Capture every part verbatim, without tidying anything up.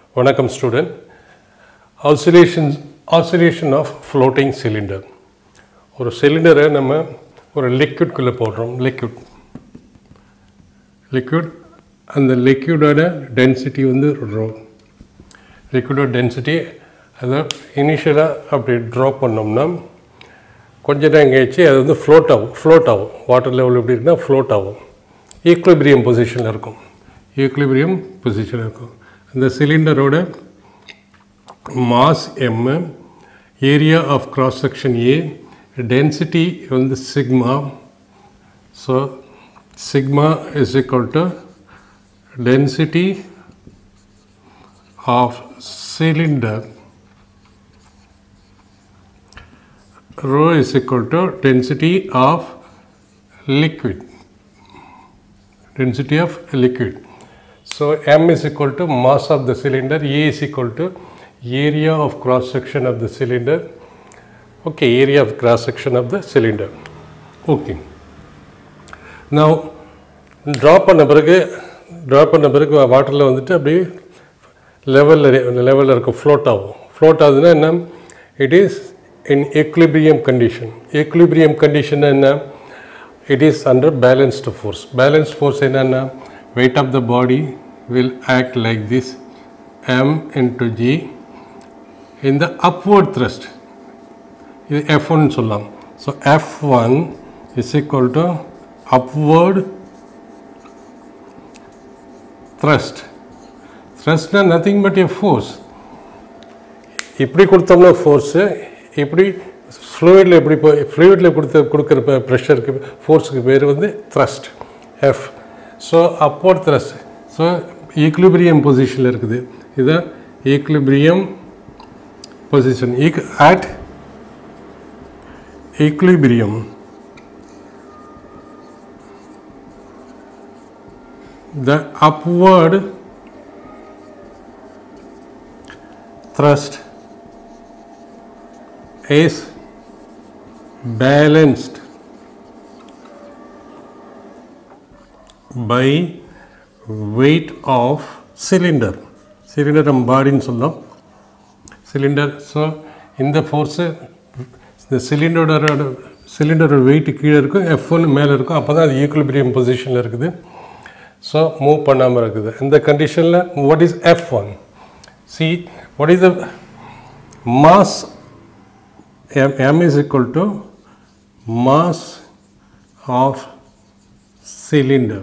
Vanakkam student. Oscillation oscillation of floating cylinder. ஒரு சிலிண்டரை நம்ம ஒரு லிக்விட் குள்ள போடுறோம். லிக்விட் லிக்விட் அந்த லிக்விடோட டென்சிட்டி வந்து ரோ. லிக்விடோட டென்சிட்டி அதை இனிஷியலாக அப்படி ட்ராப் பண்ணோம்னா கொஞ்ச நேரம் கழிச்சு அது வந்து ஃப்ளோட் ஆகும் ஃப்ளோட் ஆகும் வாட்டர் லெவல் எப்படி இருக்குன்னா ஃப்ளோட் ஆகும் ஈக்லிபிரியம் பொசிஷனில் இருக்கும் ஈக்லிபிரியம் பொசிஷனில் இருக்கும் அந்த சிலிண்டரோட mass M area of cross section A density வந்து sigma so sigma is equal to density of cylinder rho is equal to density of liquid density of liquid so m is equal to mass of the cylinder a is equal to area of cross section of the cylinder okay area of cross section of the cylinder okay now drop பண்ண பிறகு drop பண்ண பிறகு வாட்டர்ல வந்துட்டு அப்படியே லெவல்ல லெவல்ல இருக்க float ஆகும் float ஆகுதுன்னா என்ன it is in equilibrium condition equilibrium condition enna it is under balanced force balanced force enna weight of the body will act like this m into g in the upward thrust இது F one சொல்லலாம் so F one is equal to upward thrust thrust is nothing but a force இப்படி கொடுத்தோம்னா force இப்படி ஃப்ளூயிடில் எப்படி இப்போ ஃப்ளூயிடில் கொடுத்த கொடுக்குற ப்ரெஷருக்கு ஃபோர்ஸுக்கு பேர் வந்து thrust F so upward thrust so equilibrium பொசிஷனில் இருக்குது இதுதான் ஈக்லிபிரியம் பொசிஷன் ஈக் at equilibrium the upward thrust is balanced by weight of cylinder cylinder நம்ம பாடின்னு சொல்லலாம் cylinder so இந்த ஃபோர்ஸ் இந்த சிலிண்டரோட சிலிண்டரோட வெயிட் கீழே இருக்கும் எஃப் ஒன் மேலே இருக்கும் அப்போ தான் அது ஈக்குலிபிரியம் பொசிஷனில் இருக்குது ஸோ மூவ் பண்ணாமல் இருக்குது இந்த கண்டிஷனில் what is F one C what is the mass M, M is equal to mass of cylinder.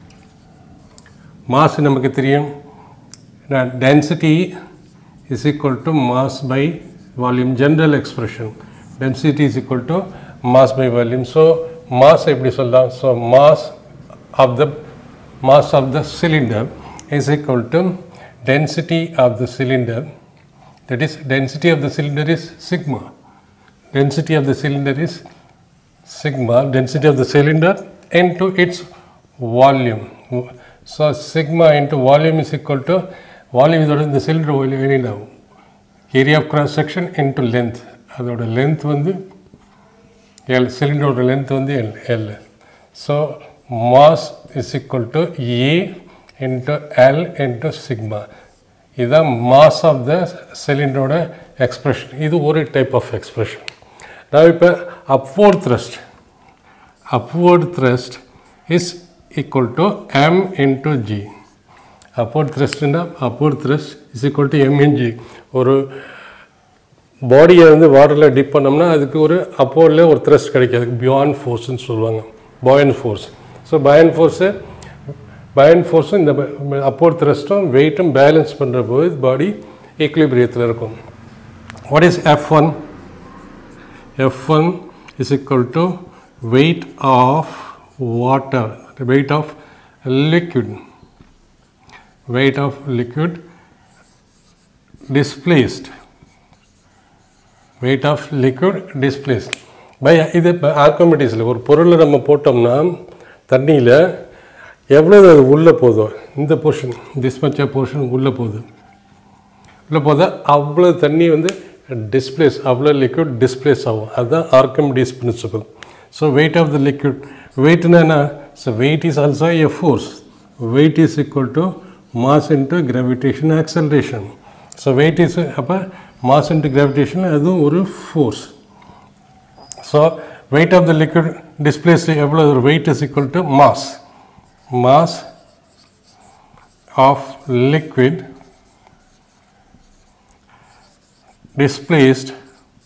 Mass நமக்கு தெரியும் density is equal to mass by volume general expression density is equal to mass by volume so mass எப்படி சொல்லலாம் so mass of the mass of the cylinder is equal to density of the cylinder that is density of the cylinder is sigma density of the cylinder is sigma density of the cylinder into its volume so sigma into volume is equal to volume is the cylinder volume area of cross section into length adoda length vandu L cylinder oda length vandu L L so mass is equal to A into L into sigma ida mass of the cylinder oda expression idu oru type of expression now இப்போ upward thrust upward thrust is equal to m into g upward thrust னா upward thrust is equal to m into g ஒரு பாடியை வந்து வாட்டர்ல tip பண்ணோம்னா அதுக்கு ஒரு upwardல ஒரு thrust கிடைக்கும் beyond force னு சொல்வாங்க buoyant force so buoyant force buoyant force இந்த upward thrustம் வெயிட்டும் பேலன்ஸ் பண்றப்போ பாடி ஈக்குலிபிரியத்துல இருக்கும் what is F one F one is equal to weight of water, the weight of liquid, weight of liquid displaced, weight of liquid displaced. By இது ஆர்கிமெடிஸ்ல ஒரு பொருளை நம்ம போட்டோம்னா தண்ணியில் எவ்வளவு அது உள்ளே போதோ இந்த போர்ஷன் திஸ் மச் போர்ஷன் உள்ளே போகுது உள்ளே போதா அவ்வளோ தண்ணி வந்து displace avlo liquid displace avum adha Archimedes principle so weight of the liquid weight na na so weight is also a force weight is equal to mass into gravitational acceleration. So weight is appa mass into gravitation adu oru force. So weight of the liquid displaced evlo weight is equal to mass. Mass of liquid displaced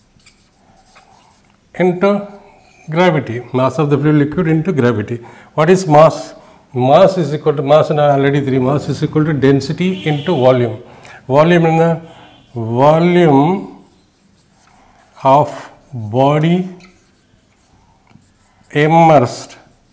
into gravity. Mass of the fluid liquid into gravity. What is mass? Mass is equal to mass and already three mass is equal to density into volume. Volume in the volume of body immersed.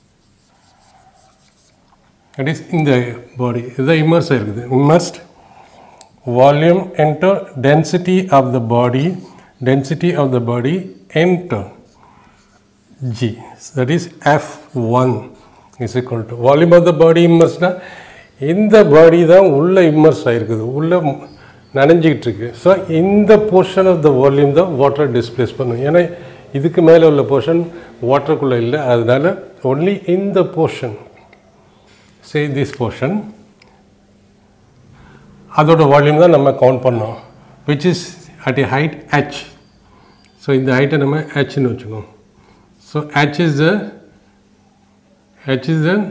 That is in the body. Is the immersed immersed volume into density of the body. Density of the body into G. That is F one is equal to volume of the body immersed. In the body தான் உள்ள immerse ஆயிருக்குது, உள்ள நனைஞ்சிக்கிட்டு இருக்கு. So இந்த portion of the volume தான் water displace பண்ணும். ஏன்னா இதுக்கு மேலே உள்ள போர்ஷன் வாட்டருக்குள்ளே இல்லை, அதனால ஒன்லி இந்த போர்ஷன், சே திஸ் போர்ஷன், அதோட வால்யூம் தான் நம்ம கவுண்ட் பண்ணோம், which is at a height h. So இந்த ஹைட்டை நம்ம ஹெச்னு வச்சுக்கோம். So h is the h is the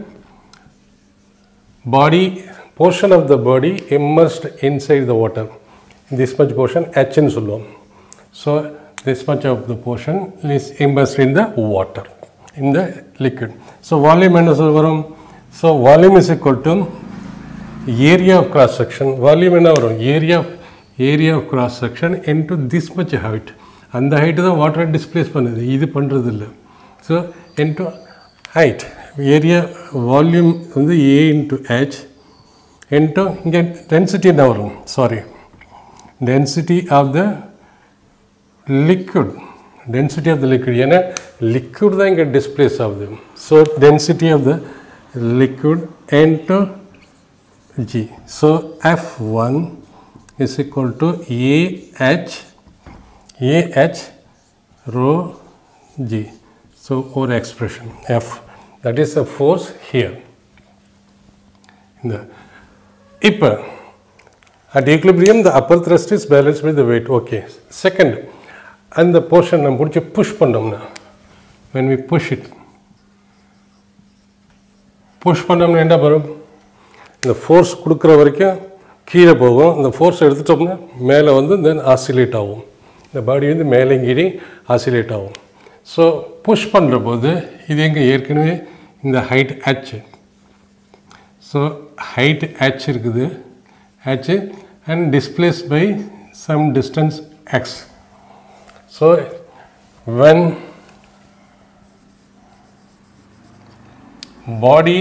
body portion of the body immersed inside the water. This much portion h ன்னு சொல்லுவோம். So this much of the portion is immersed in the water, in the liquid. So volume என்ன சொல்ல வரும்? So volume is equal to area of cross section. Volume என்ன வரும்? Area of area of cross section into this much height. அந்த height தான் water displace பண்ணுது, இது பண்றது இல்லை. So into height, area volume வந்து A into H into இங்கே density என்ன வரும்? Sorry, density of the liquid. Density of the liquid, ஏன்னா liquid தான் இங்கே displace ஆகுது. So density of the liquid into G. So F one is equal to A H A H rho G. So our expression F, that is the force here. The If at equilibrium the upper thrust is balanced with the weight. Okay. Second, and the portion நம்ம பிடிச்சி push பண்ணோம்னா, when we push it, push பண்ணோம்னா என்ன வரும்? இந்த force கொடுக்குற வரைக்கும் கீழே போகும், இந்த ஃபோர்ஸ் எடுத்துட்டோம்னா மேலே வந்து தென் ஆசிலேட் ஆகும், இந்த பாடி வந்து மேலே கீழே ஆசிலேட் ஆகும். ஸோ புஷ் பண்ணுற போது இது எங்கே ஏற்கனவே இந்த height h. So height h இருக்குது, h and displaced by some distance x. So when body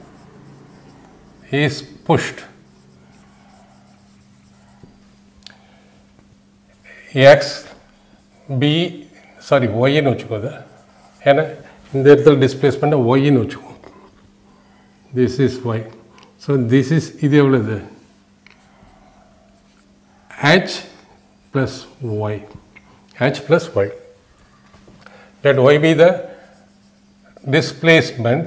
is pushed, x b sorry y ன்னு வச்சுக்கோது, ஏன்னா இந்த இடத்துல டிஸ்பிளேஸ் பண்ண y ன்னு வச்சுக்கோ. This is y. So this is இது எவ்வளவு? h plus y. h plus y. Let y be the displacement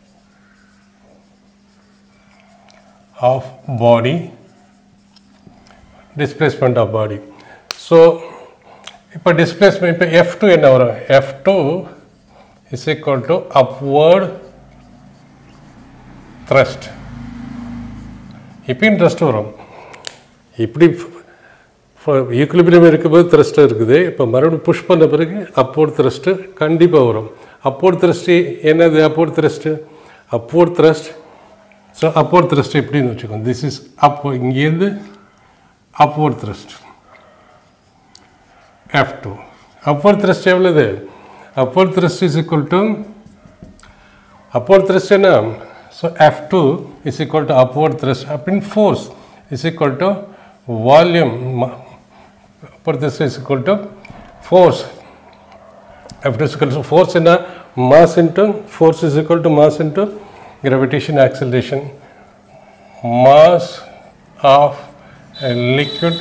of body, displacement of body. So இப்போ displacement, இப்போ F two என்ன வரும்? F two is equal to upward thrust. இப்பயும் thrust வரும். இப்படி equilibrium இருக்கும்போது thrust இருக்குது, இப்போ மறுபடியும் புஷ் பண்ண பிறகு upward thrust கண்டிப்பாக வரும். upward thrust என்னது? upward thrust upward thrust so upward thrust எப்படின்னு வச்சுக்கோங்க. this is up, இங்கேருந்து upward thrust F two. upward thrust எவ்வளவு? upward thrust is equal to upward thrust என்ன? so F two is equal to upward thrust upon force is equal to volume. upward thrust is equal to force. F two is equal to force என்ன? mass into force is equal to mass into gravitation acceleration. Mass of a liquid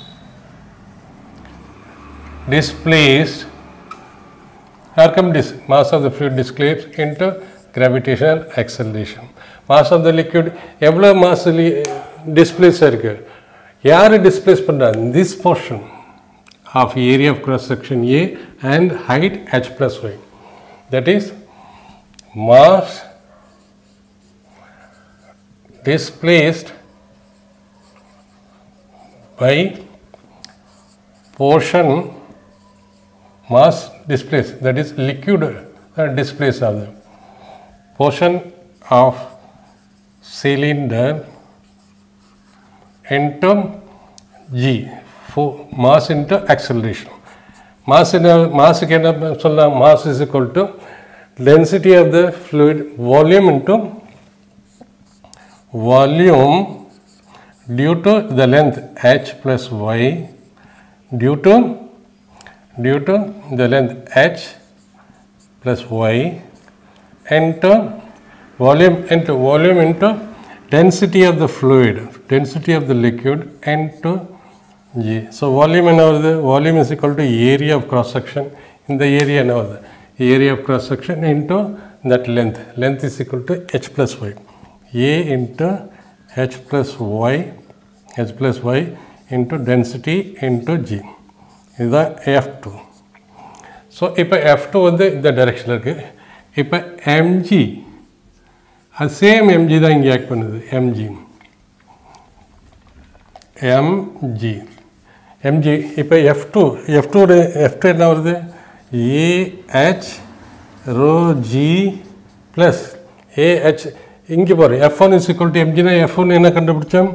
displaced, here come this mass of the fluid displaced into gravitational acceleration. Mass of the liquid, எவ்வளோ mass displace இருக்கு. யார் displace பண்ணுறாங்க? This portion of area of cross section A and height h plus y, that is mass displaced by portion mass displaced, that is liquid uh, displaced of the portion of cylinder into G, for mass into acceleration. Mass in mass can mass is equal to density of the fluid volume into volume due to the length h plus y due to due to the length h plus y into volume into volume into density of the fluid, density of the liquid into G. So volume and over the volume is equal to area of cross section in the area and over the area of cross section into that length. Length is equal to h plus y. A into h plus y, h plus y into density into G. This is F two. So if F two is the direction, if mg, the same mg is the act mg. mg. mg, இப்போ F two, F two, F two என்ன வருது? Ah rho g plus ah, இங்கே பாரு F one is equal to mg, F one என்ன கண்டுபிடிச்சோம்?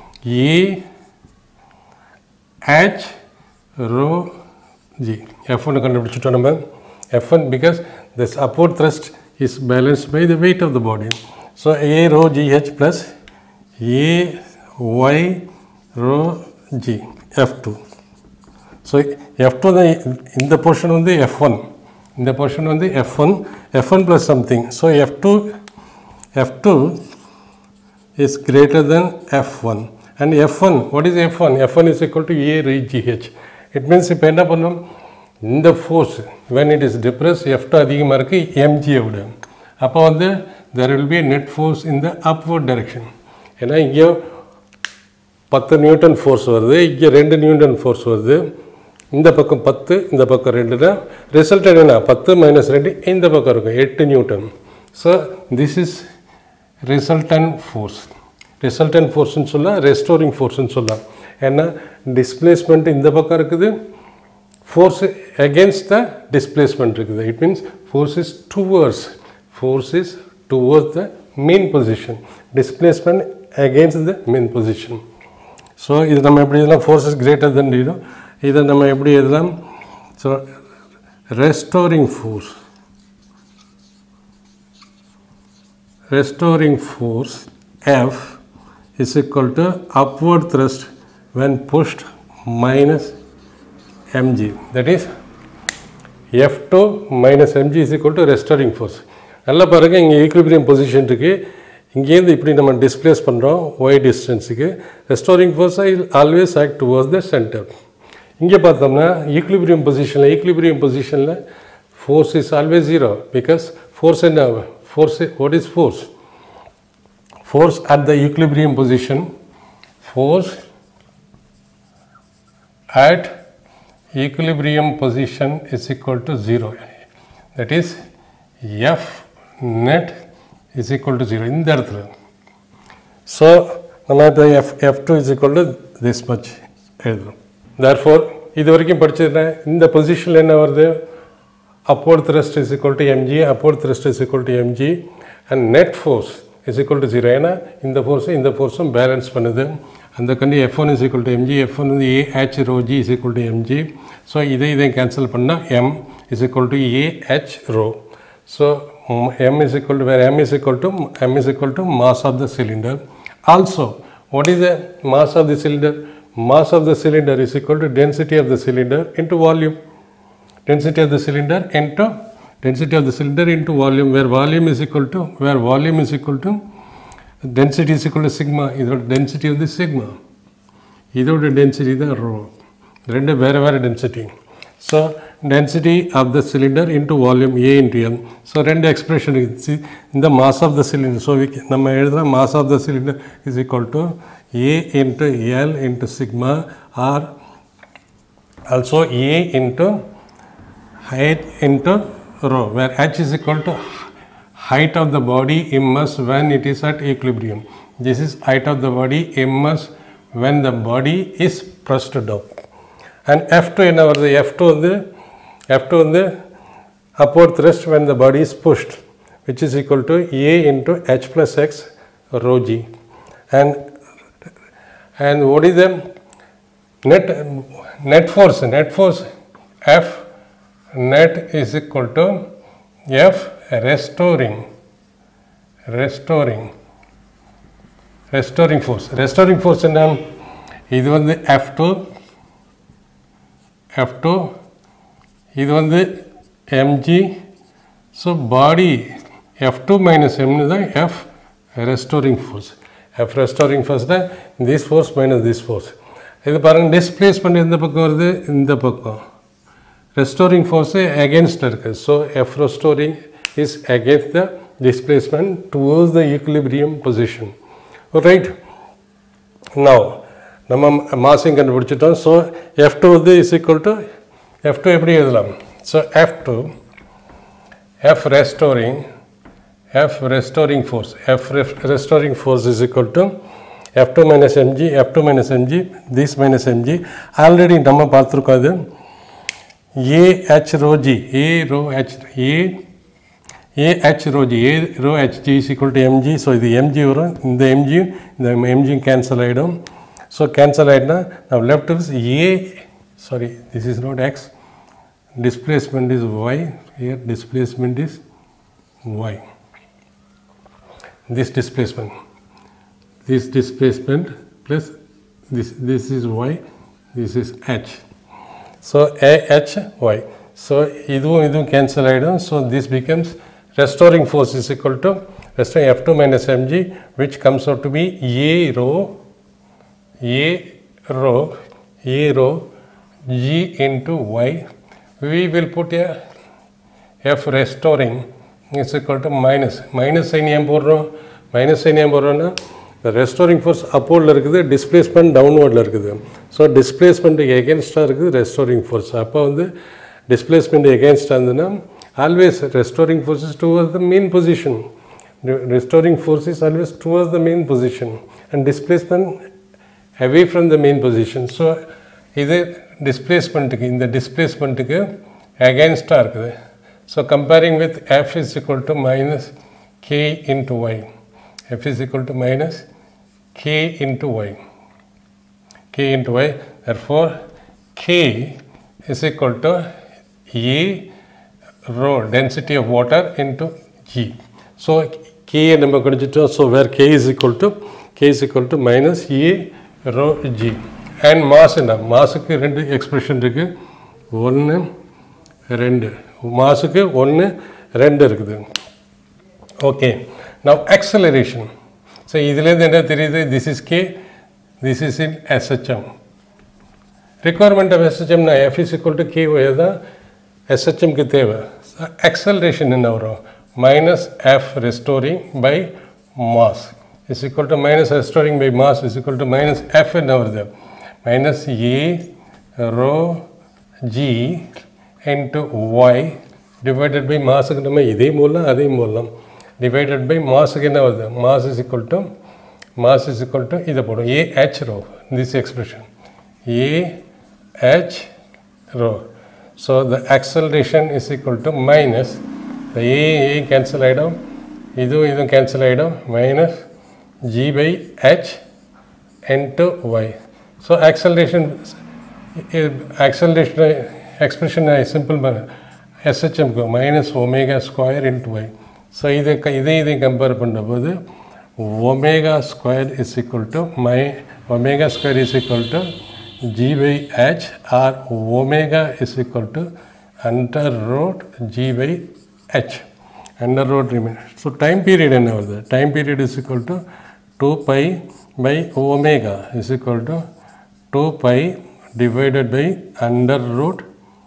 ah rho g. F one கண்டுபிடிச்சிட்டோம் நம்ம. F one because this upward thrust is balanced by the weight of the body. So a rho gh plus a y rho g, F two. So F two in the portion on the F one, in the portion on the F one, F one plus something. So F two, F two is greater than F one. And F one, what is F one? F one is equal to A rho gh. It means if in the force, when it is depressed, F two அதிகமாக இருக்கு mg விட. அப்போ வந்து there will be a net force in the upward direction. ஏன்னா இங்கே பத்து Newton force வருது, இங்கே ரெண்டு நியூட்டன் ஃபோர்ஸ் வருது, இந்த பக்கம் பத்து, இந்த பக்கம் ரெண்டுனா ரிசல்ட் என்னென்னா பத்து மைனஸ் ரெண்டு இந்த பக்கம் இருக்கும் எட்டு newton. So this is resultant force. Resultant ஃபோர்ஸ்ன்னு சொல்லலாம், ரெஸ்டோரிங் ஃபோர்ஸ்ன்னு சொல்லலாம். ஏன்னா டிஸ்பிளேஸ்மெண்ட் இந்த பக்கம் இருக்குது, ஃபோர்ஸ் அகேன்ஸ்ட் த டிஸ்பிளேஸ்மெண்ட் இருக்குது. It means force is towards, force is towards the main position, displacement against the main position. So இது நம்ம எப்படி இதெல்லாம் force is greater than zero, இதை நம்ம எப்படி எழுதலாம்? So restoring force, restoring force F is equal to upward thrust when pushed minus mg, that is F two minus mg is equal to restoring force. நல்லா பாருங்க, இங்கே equilibrium position இருக்கு, இங்கேருந்து இப்படி நம்ம டிஸ்பிளேஸ் பண்ணுறோம் ஒய் டிஸ்டன்ஸுக்கு. Restoring force I always act towards the centre. இங்கே பார்த்தோம்னா ஈக்விலிபிரியம் பொசிஷனில் ஈக்விலிபிரியம் பொசிஷனில் force is always zero, because force என்ன force what is force? Force at the equilibrium position, force at equilibrium position is equal to zero. That is F net is equal to zero இந்த இடத்துல. So நம்ம இப்போ F F2 is equal to this much எழுதுறோம். Therefore இது வரைக்கும் படிச்சதுன்னா இந்த பொசிஷனில் என்ன வருது? upward thrust is equal to mg, upward thrust is equal to mg and net force is equal to zero. ஏன்னா இந்த ஃபோர்ஸும் இந்த ஃபோர்ஸும் பேலன்ஸ் பண்ணுது. அந்த கண்டி F one is equal to mg, F one வந்து A h rho g is equal to mg. So இதை இதை cancel பண்ணால் m is equal to A h rho. So m is equal to where m is equal to m is equal to mass of the cylinder. Also, what is the mass of the cylinder? Mass of the cylinder is equal to density of the cylinder into volume. Density of the cylinder into density of the cylinder into volume, where volume is equal to where volume is equal to density is equal to sigma. This is density of the sigma. This is density of the rho. Rendu vera vera density. So density of the cylinder into volume A into M. So rendu expression is in the mass of the cylinder. So we can, nama mass of the cylinder is equal to A into L into sigma, or also A into height into rho, where h is equal to height of the body immersed when it is at equilibrium. This is height of the body immersed when the body is pressed down. And F two என்ன வருது? F two வந்து F two வந்து upward thrust when the body is pushed, which is equal to A into h plus x rho g. And and what is the net net force? Net force F net is equal to F restoring restoring restoring force. Restoring force என்ன? இது வந்து F two F two, இது வந்து mg. So body F two minus m தான் F restoring force. F restoring force தான் this force minus this force. இது பாருங்க, displacement இந்த பக்கம் வருது, இந்த பக்கம் restoring force against இருக்கு. So F restoring is against the displacement towards the equilibrium position. Alright. Now நம்ம மாஸையும் கண்டுபிடிச்சிட்டோம். ஸோ எஃப் டூ வந்து is equal to F two எப்படி எழுதலாம்? So F two F restoring F restoring force F restoring force is equal to F two minus mg F two minus mg this minus mg. Already நம்ம பார்த்துருக்கோம். அது AH rho g A rho H A AH rho g A rho HG is equal to mg. So இது mg வரும், இந்த எம்ஜியும் இந்த எம்ஜியும் cancel ஆகிடும். So cancel ஆயிடுனா now left is A, sorry this is not x, displacement is y, here displacement is y. This displacement, this displacement plus this, this is y, this is h. So A h y. So இதுவும் இதுவும் cancel ஆயிடும். So this becomes restoring force is equal to restoring F two minus mg, which comes out to be A rho A rho A rho g into y. We will put a F restoring is equal to minus minus sign ஏன் போடுறோம்? minus sign ஏன் போடுறோம்னா the restoring force upward இருக்குது, displacement downward இருக்குது. So displacement against இருக்குது restoring force. அப்போ வந்து displacement against இருந்ததுன்னா always restoring force is towards the mean position. Restoring force is always towards the mean position and displacement away from the main position. So இது டிஸ்பிளேஸ்மெண்ட்டுக்கு இந்த டிஸ்பிளேஸ்மெண்ட்டுக்கு அகேன்ஸ்டாக இருக்குது. So comparing with F is equal to minus K into Y. F is equal to minus K into Y K into Y. therefore k is equal to A rho density of water into G. So k நம்ம கண்டுபிடிச்சிட்டோம். So where k is equal to k is equal to minus A rho g. and mass என்ன? மாஸுக்கு ரெண்டு expression இருக்குது, ஒன்று ரெண்டு. மாஸுக்கு ஒன்று ரெண்டு இருக்குது. Okay, now acceleration. ஸோ இதுலேருந்து என்ன தெரியுது? this is k, this is in S H M. requirement of S H M na F is equal to k way தான் S H M க்கு தேவை. acceleration என்ன வரும்? minus F restoring by mass is equal to minus restoring by mass is equal to minus F and over there minus A rho g into y divided by mass க்கு நம்ம இதே மூலம் அதே மூலம் divided by mass க்கு என்ன வருது? mass is equal to mass is equal to இதை போடும் A h rho, this expression A h rho. So the acceleration is equal to minus the A A cancel ஆயிடும், இதுவும் இதுவும் cancel ஆயிடும், minus g by h into y. So acceleration acceleration expression is simple S H M go minus omega square into y. So இதை இதை இதை compare பண்ணும்போது omega square is equal to my omega square is equal to g by h or omega is equal to under root g by h. Under root remains. So time period என்ன வருது? Time period is equal to two pi by omega is equal to two pi divided by under root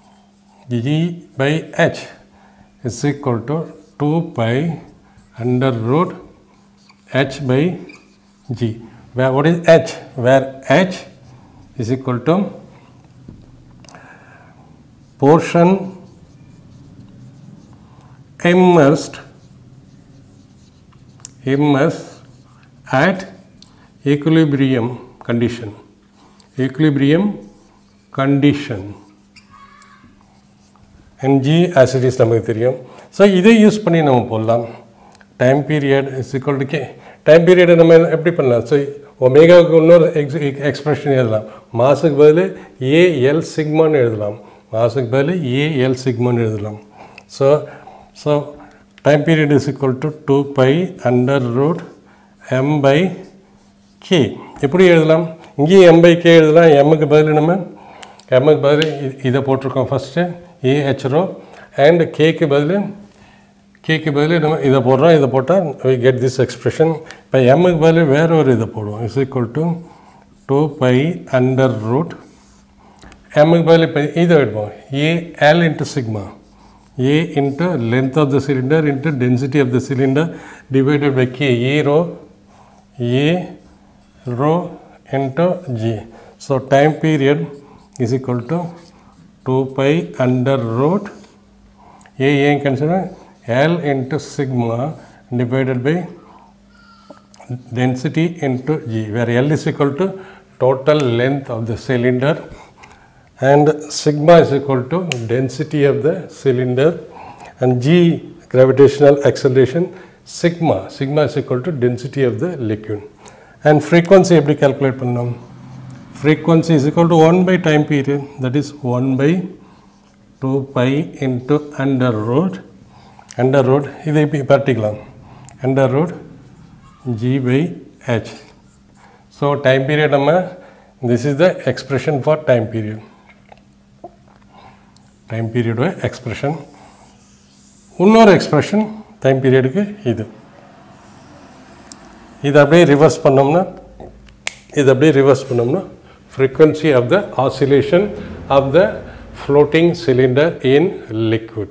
g by h is equal to two pi under root h by g, where what is H? Where H is equal to portion immersed immersed at equilibrium condition. Equilibrium condition. And G as it is நமக்கு தெரியும். So இதை use பண்ணி நம்ம போடலாம். Time period is equal to K. Time period நம்ம எப்படி பண்ணலாம்? So ஒமேகாவுக்கு இன்னொரு எக்ஸ்பிரஷன் எழுதலாம். மாஸுக்கு பதில் A L சிக்மான்னு எழுதலாம். மாஸுக்கு பதில் A L சிக்மான்னு எழுதலாம். So so time period is equal to two pi under root m by k. எப்படி எழுதலாம்? இங்கே m by k எழுதலாம். mக்கு பதில் நம்ம mக்கு பதில் இதை போட்டிருக்கோம் first A H rho and k க்கு பதில் k க்கு பதில் நம்ம இதை போடுறோம். இதை போட்டால் we get this expression. இப்போ mக்கு பதில் வேற ஒரு இதை போடுவோம். is equal to two pi under root mக்கு பதில் இப்போ இதை எடுப்போம். A L into sigma. A into length of the cylinder into density of the cylinder divided by K. A rho A rho into G. So time period is equal to two pi under root A A consider L into sigma divided by density into G, where L is equal to total length of the cylinder and sigma is equal to density of the cylinder and G gravitational acceleration sigma. Sigma is equal to density of the liquid. And frequency எப்படி calculate பண்ணோம்? Frequency is equal to one by time period, that is one by two pi into under root under root இதை பார்த்திக்கலாம் under root G by H. So time period நம்ம this is the expression for time period. Time period expression. இன்னொரு expression time period க்கு இது. இது அப்படியே reverse பண்ணோம்னா இது அப்படியே ரிவர்ஸ் பண்ணோம்னா frequency of the oscillation of the floating cylinder in liquid.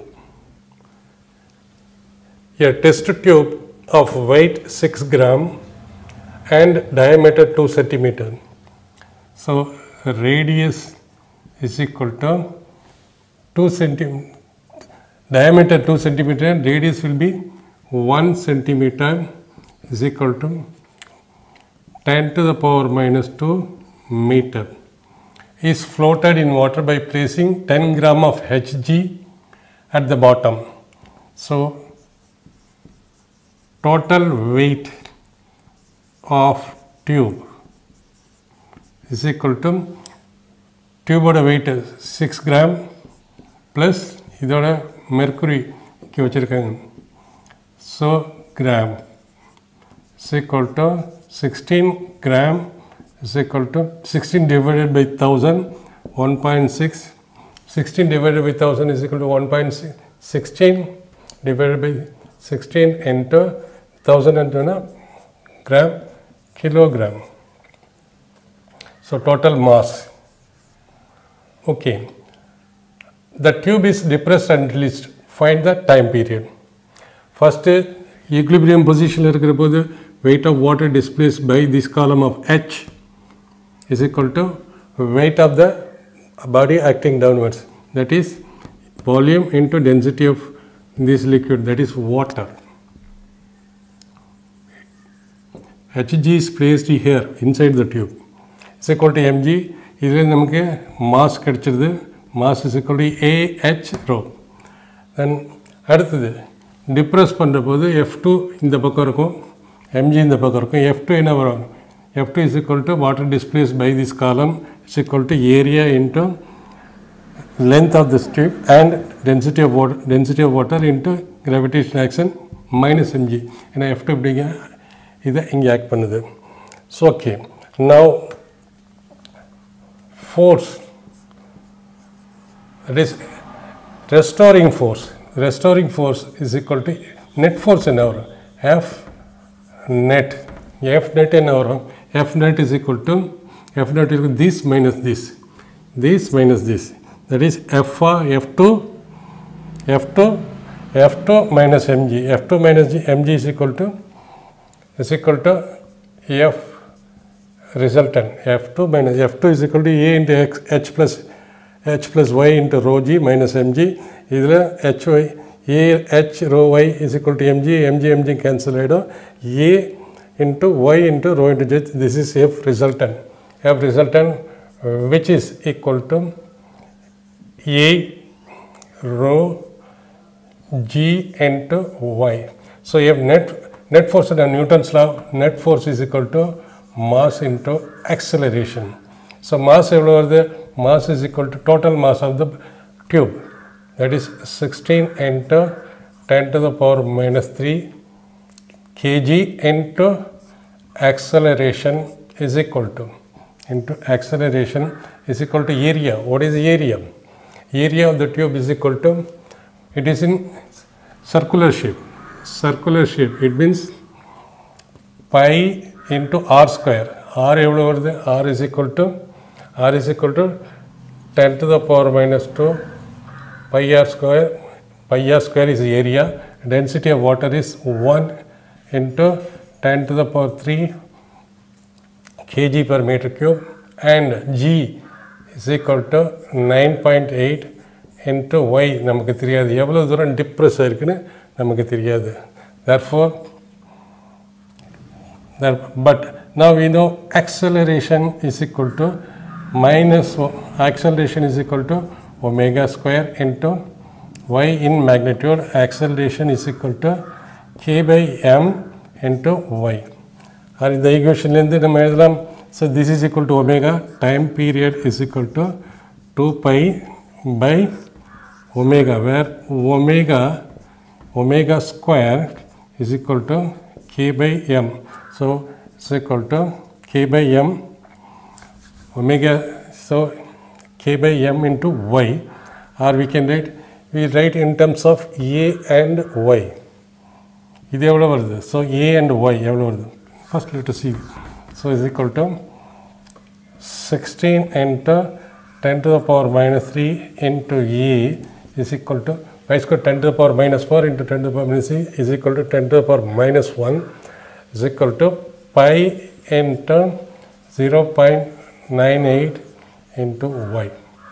A test tube of weight six gram and diameter two centimeter. So radius is equal to two centimeter, diameter two centimeter, radius will be one centimeter is equal to ten to the power minus two meter. Is floated in water by placing ten gram of Hg at the bottom. So total weight of tube is equal to tube weight is six gram plus இதோட mercury க்கு வச்சிருக்காங்க. So gram is equal to sixteen gram is equal to sixteen divided by one thousand, one point six. sixteen divided by one thousand is equal to one point six. sixteen divided by sixteen into one thousand and gram kilogram. So total mass. Okay. The tube is depressed and released. Find the time period. First, equilibrium position weight of water displaced by this column of H is equal to weight of the body acting downwards, that is volume into density of this liquid, that is water. Hg is placed here inside the tube is equal to mg. இதில் நமக்கு mass கிடைச்சிருது. Mass is equal to Ah rho. Then அடுத்தது depress பண்ணுற போது F two இந்த பக்கம் இருக்கும், mg இந்த பக்கம் இருக்கும். F two என்ன வரும்? F two is equal to water displaced by this column is equal to area into length of this tube and density of water density of water into gravitational action minus mg. ஏன்னா F two இப்படிங்க இதை இங்கே act பண்ணுது. So okay, now force, that is restoring force. Restoring force is equal to net force in our F net. F net in our F net is equal to F net is equal to this minus this, this minus this. That is F F two F two F two minus mg. F two minus mg is equal to is equal to F resultant F two minus F two is equal to A into X, H plus H plus Y into rho G minus mg. This H Y A H rho Y is equal to mg, mg, mg cancel A into Y into rho into J. This is F resultant. F resultant uh, which is equal to A rho G into Y. So you have net net force under Newton's law. Net force is equal to mass into acceleration. So mass the mass is equal to total mass of the tube. That is sixteen into ten to the power minus three kg into acceleration is equal to into acceleration is equal to area. What is the area? Area of the tube is equal to, it is in circular shape. Circular shape, it means pi into r square. R over the r is equal to r is equal to ten to the power minus two pi r square. Pi r square is the area. Density of water is one into ten to the power three kg per meter cube, and G is equal to nine point eight into Y. நமக்கு தெரியாது எவ்வளவு தூரம் depress இருக்குன்னு நமக்கு தெரியாது. Therefore, there, but now we know acceleration is equal to minus acceleration is equal to omega square into Y in magnitude. Acceleration is equal to k by m into Y. Or in the equation length, so this is equal to omega. Time period is equal to two pi by omega, where omega omega square is equal to k by m. So it's equal to k by m omega. So k by m into Y, or we can write we write in terms of a and y. இது எவ்வளவு வருது? So a and y எவ்வளவு வருது? First let us see. So is equal to sixteen into ten to the power minus three into a is equal to y square ten to the power minus four into ten to the power minus three is equal to ten to the power minus one is equal to pi into zero point nine eight into y.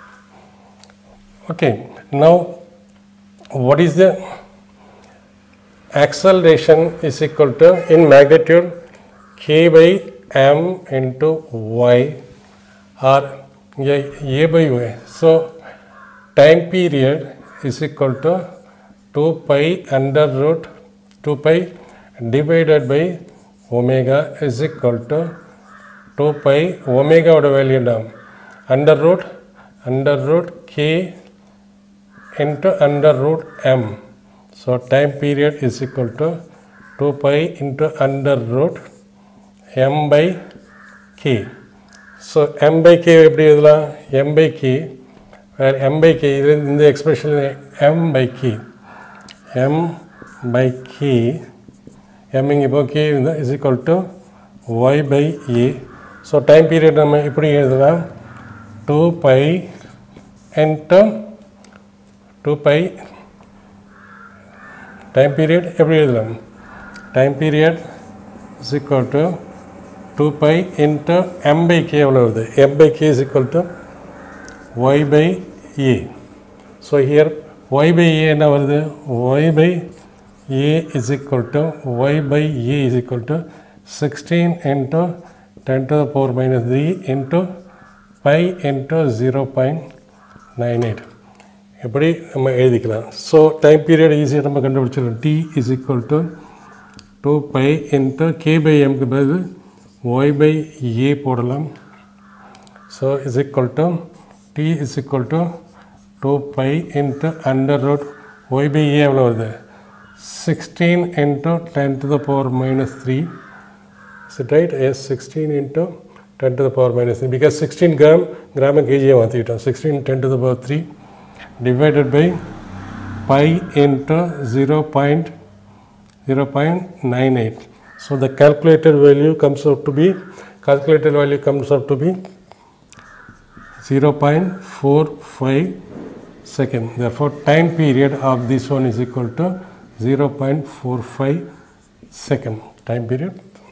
Okay, now what is the acceleration is equal to in magnitude k by m into y, or a by y. So time period is equal to two pi under root two pi divided by omega is equal to two pi omega oda value down under root under root k into under root m. So time period is equal to two pi into under root m by k. So m by k எப்படி எழுதலாம்? M by k, where m by k in the expression m by k, m by k, m இங்க k is equal to y by a. So time period நம்ம இப்படி எழுதலாம் two pi into two pi time period எப்படி எழுதலாம்? Time period is equal to two pi into m by k எவ்வளவு வருது? M by k is equal to y by a. So here y by a என்ன வருது? Y by a is equal to y by a is equal to sixteen into ten to the power minus three into pi into zero point nine eight. எப்படி நம்ம எழுதிக்கலாம்? So time period easy நம்ம கண்டுபிடிச்சிடலாம். T is equal to two pi into k by m க்கு பதில் y by a போடலாம். So is equal to T is equal to two pi into under root y by a எவ்வளவு வருது? sixteen into ten to the power minus three. Is it right? Yes, sixteen into ten to the power minus three, because sixteen gram gram and kg மாத்திட்டோம். sixteen ten to the power three divided by pi into zero point nine eight. So the calculated value comes out to be calculated value comes out to be zero point four five second. Therefore time period of this one is equal to zero point four five second. Time period